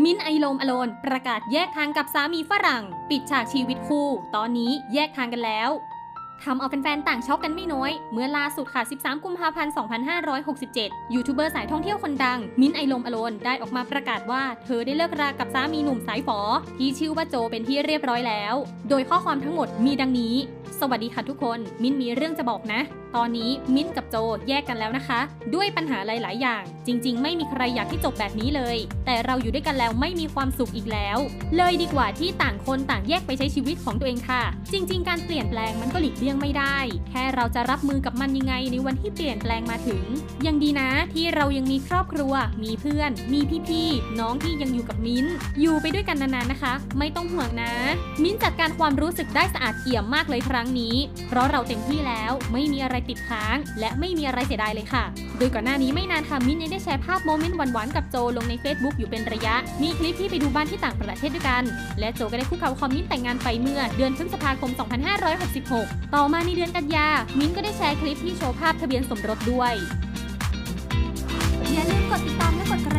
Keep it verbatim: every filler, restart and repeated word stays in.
มิ้นท์ไอโลมอโลนประกาศแยกทางกับสามีฝรั่งปิดฉากชีวิตคู่ตอนนี้แยกทางกันแล้วทำเอาแฟนๆต่างช็อกกันไม่น้อยเมื่อล่าสุดค่ะสิบสามกุมภาพันธ์สองพันห้าร้อยหกสิบเจ็ดยูทูบเบอร์สายท่องเที่ยวคนดังมิ้นท์ไอโลมอโลนได้ออกมาประกาศว่าเธอได้เลิกรากับสามีหนุ่มสายฝอที่ชื่อว่าโจเป็นที่เรียบร้อยแล้วโดยข้อความทั้งหมดมีดังนี้สวัสดีค่ะทุกคนมิ้นมีเรื่องจะบอกนะตอนนี้มิ้นกับโจแยกกันแล้วนะคะด้วยปัญหาหลายๆอย่างจริงๆไม่มีใครอยากให้จบแบบนี้เลยแต่เราอยู่ด้วยกันแล้วไม่มีความสุขอีกแล้วเลยดีกว่าที่ต่างคนต่างแยกไปใช้ชีวิตของตัวเองค่ะจริงๆการเปลี่ยนแปลงมันก็หลีกเลี่ยงไม่ได้แค่เราจะรับมือกับมันยังไงในวันที่เปลี่ยนแปลงมาถึงยังดีนะที่เรายังมีครอบครัวมีเพื่อนมีพี่ๆน้องที่ยังอยู่กับมิ้นอยู่ไปด้วยกันนานๆนะคะไม่ต้องห่วงนะมิ้นจัดการความรู้สึกได้สะอาดเอี่ยมมากเลยครั้งนี้เพราะเราเต็มที่แล้วไม่มีอะไรติดค้างและไม่มีอะไรเสียดายเลยค่ะโดยก่อนหน้านี้ไม่นานค่ะมิ้นยังได้แชร์ภาพโมเมนต์หวานๆกับโจลงใน Facebook อยู่เป็นระยะมีคลิปที่ไปดูบ้านที่ต่างประเทศด้วยกันและโจก็ได้คุกเข่าขอมิ้นแต่งงานไปเมื่อเดือนพฤษภาคมสองพันห้าร้อยหกสิบหกต่อมาในเดือนกันยามิ้นก็ได้แชร์คลิปที่โชว์ภาพทะเบียนสมรสด้วยอย่าลืมกดติดตามและกดกระ